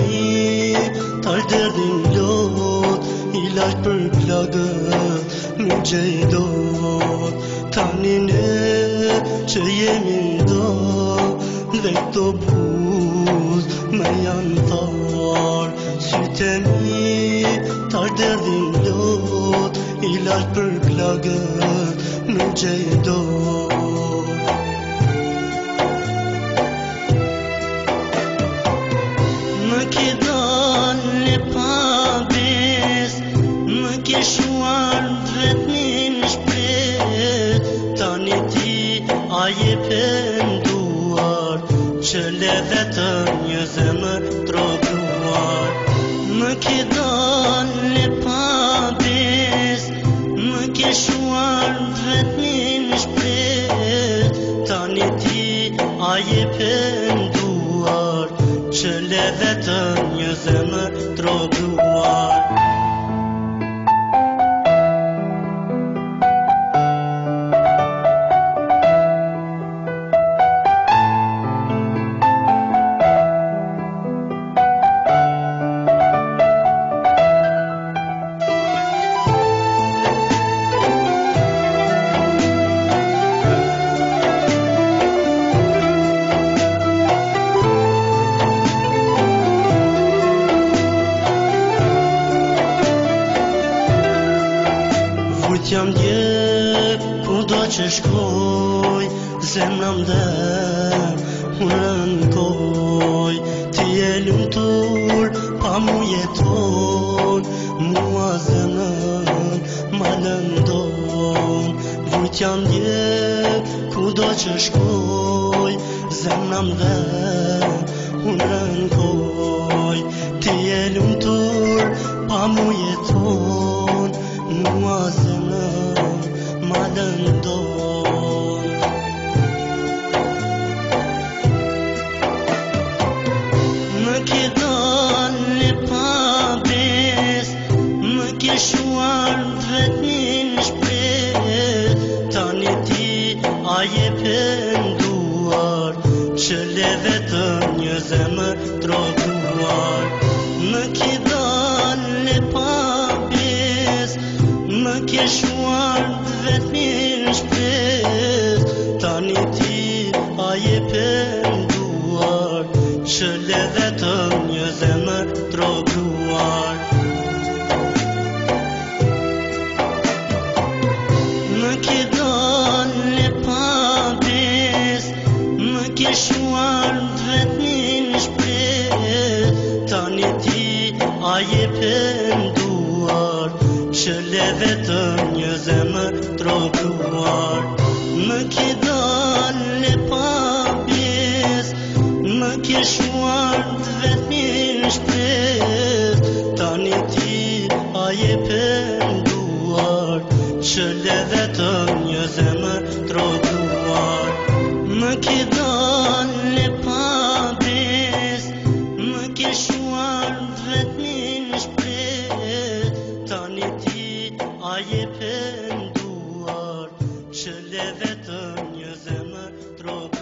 temi tash derdhin lot, ilaç për plagët nuk gjej dot. Tani ne që jemi do dhe këto buz me janë thar. Sytë mi tash derdhin lot, ilaç për plagët nuk gjej dot. Më ke dalë pa bes, më ke shuar vetëm në shpret. Tani ti a je penduar, që le vetëm një zemër trotuar. Më ke dalë pa bes, më ke shuar vetëm në shpret. Tani ti a je penduar, që le vetëm një zemër trotuar. Jam dje, kudo që shkoj, zemra mder, unë rënkoj. Ti e lumtur, pa mu jeton, mua zemrën ma lëndon. Vujt jam dje, kudo që shkoj, zemra mder, unë rënkoj. Ti e lumtur, pa mu jeton, mua zemrën ma lëndon. Më ke dalë pa bes, më ke shuar vetëm në shpret. Tani ti a je penduar, që le vetëm një zemër trotuar. Më ke dalë pa bes, më ke shuar vetëm në shpret. Tani ti a je penduar, që le vetëm një zemër trotuar. Më ke dalë pa bes, më ke shuar vetëm në shpret. Tani ti a je penduar, që le vetëm një zemër trotuar. Më ke dalë pa bes, më ke shuar vetëm në shpret. Tani ti a je penduar, që le vetëm një zemër trotuar. Më ke dalë pa bes, më ke shuar vetëm në shpret. Tani ti a je penduar, që le vetëm një zemër trotuar.